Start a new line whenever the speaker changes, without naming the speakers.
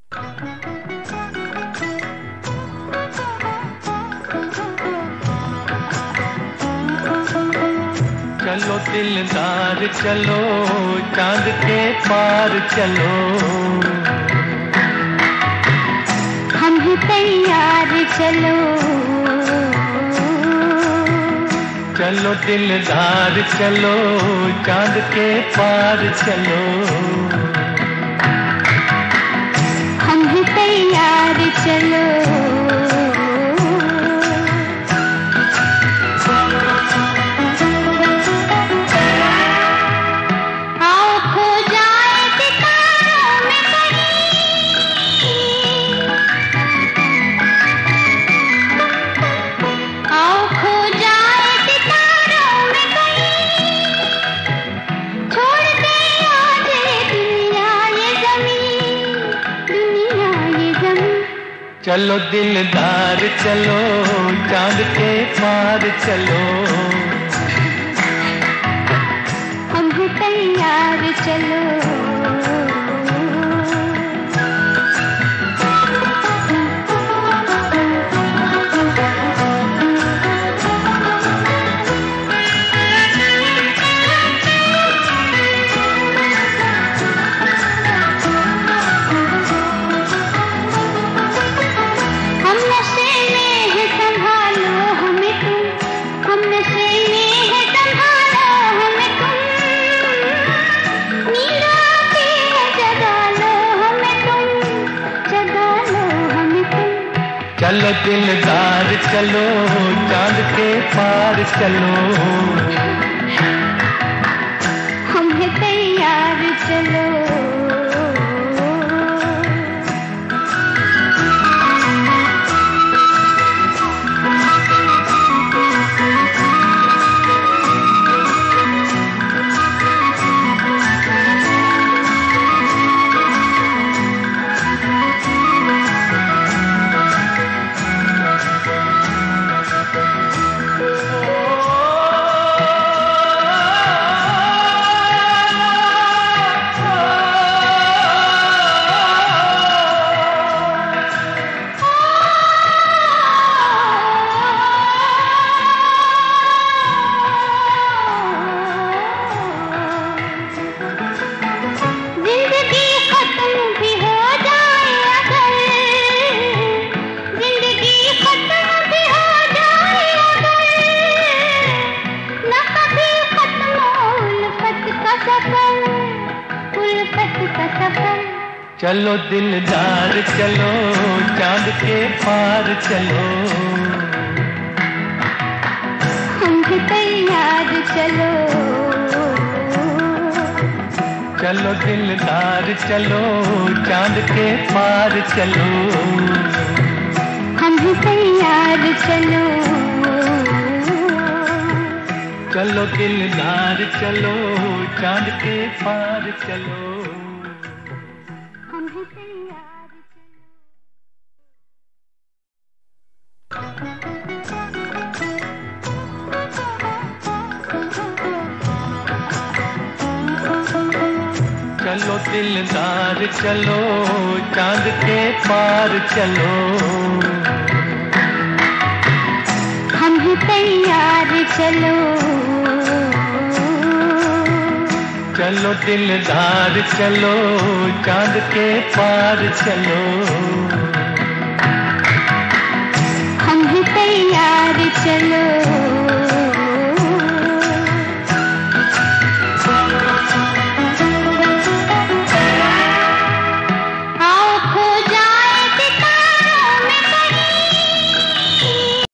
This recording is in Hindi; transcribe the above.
चलो दिलदार चलो, चांद के पार चलो,
हम ही तैयार चलो।
चलो दिलदार चलो, चांद के पार चलो,
हम ही तैयार चलो।
चलो दिलदार चलो, चांद के पार चलो,
हम भी तैयार चलो।
चलो दिलदार चलो, चांद के पार चलो,
हम हैं तैयार चलो।
चलो दिलदार चलो, चांद के पार चलो,
हम भी तैयार चलो।
चलो दिलदार चलो, चांद के पार चलो,
हम भी तैयार चलो।
चलो दिलदार चलो, चांद के पार चलो,
हम भी तैयार
चलो दिलदार चलो, चांद के पार चलो,
हम भी तैयार चलो।
चलो दिलदार चलो, चांद के पार चलो,